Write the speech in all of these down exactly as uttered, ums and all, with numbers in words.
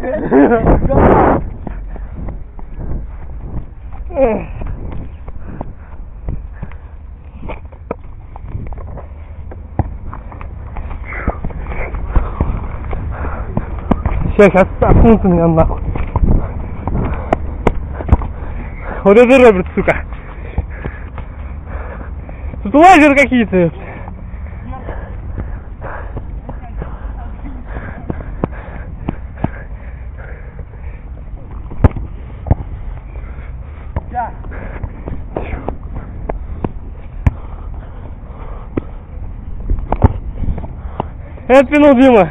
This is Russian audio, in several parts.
Сейчас, сейчас стопнут меня нахуй. Вот это Роберт, сука. Тут лазеры какие-то. Это пинул Дима.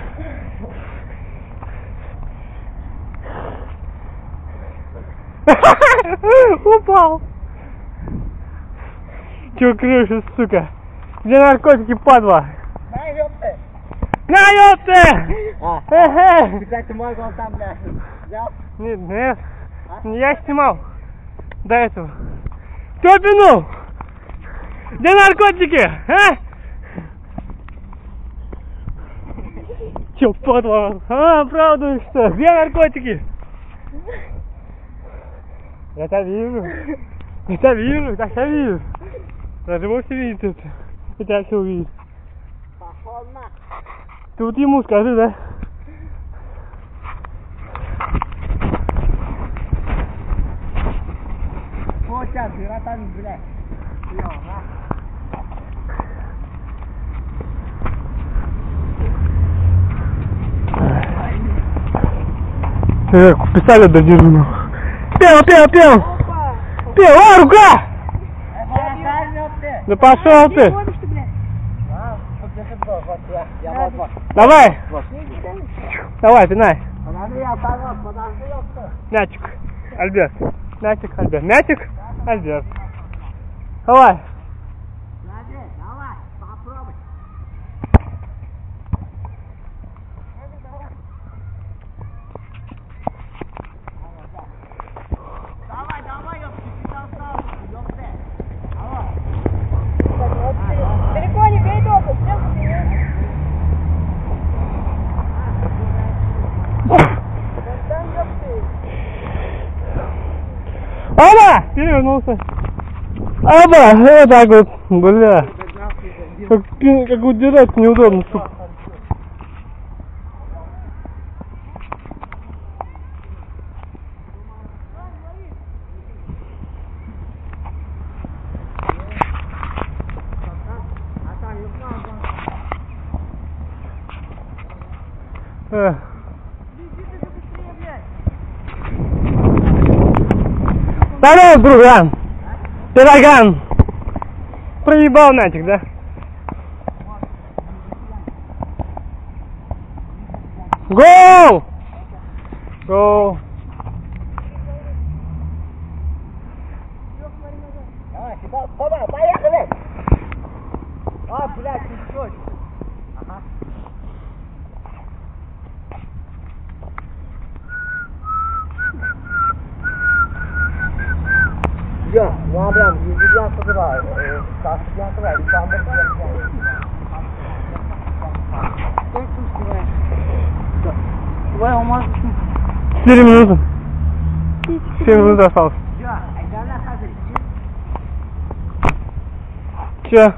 Упал. Чё крышишь, сука? Где наркотики, падла? На, ёпты! На, ёпты! А, Эхе! ты, кстати, мой гол там, блядь, взял? Нет, нет. Не я снимал. До этого. Кто пинул? Где наркотики? А? Чё, падла? А, правда, что? Где наркотики? Я тебя вижу. Я тебя вижу, я тебя вижу. Даже вовсе видит это. Я тебя все увидит. Пошел на. Ты вот ему скажи, да? Вот сейчас, братан, блядь. Ёо, на. Я пистолет додержу, ну. Пел, пел, пел! Пел, а, рука! Да пошел ты! Давай! Давай, пинай! Мячик, Альберт! Мячик, Альберт! Мячик, Альберт! Давай! Давай, попробуй! Давай, давай, ёпты, ты остался, ёпты! Далеко не бей доку, всем вперед. Оба! Перевернулся. Оба! Вот так вот. Бля. Как, как удирать неудобно, сука. Э. Здорово, друган! Пироган! Проебал Натик, да? Гол! Гол! Давай, сюда, оба, поехали! А, блядь, ты что? Ага. Я, ну а прям, я созываю, так, я созываю, и там будет я Как ты успеваешь? Давай, он может... Четыре минуты. Семь минут осталось. Я, а я нахожусь. Че?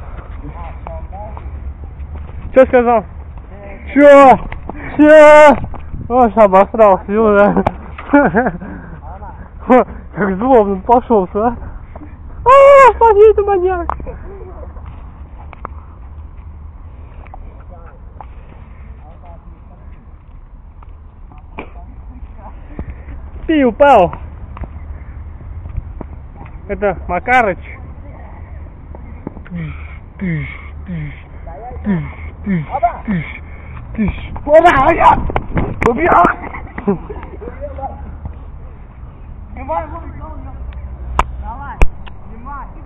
Че сказал? Че? Че? О, обосрался, видел, да? Как злобно пошел, а? А, смотри, это маньяк! Ты упал! Это Макарыч. Тыщ, тыщ, тыщ, тыщ, тыщ, тыщ. Оба, я! Убьёт! Снимай, давай, снимай.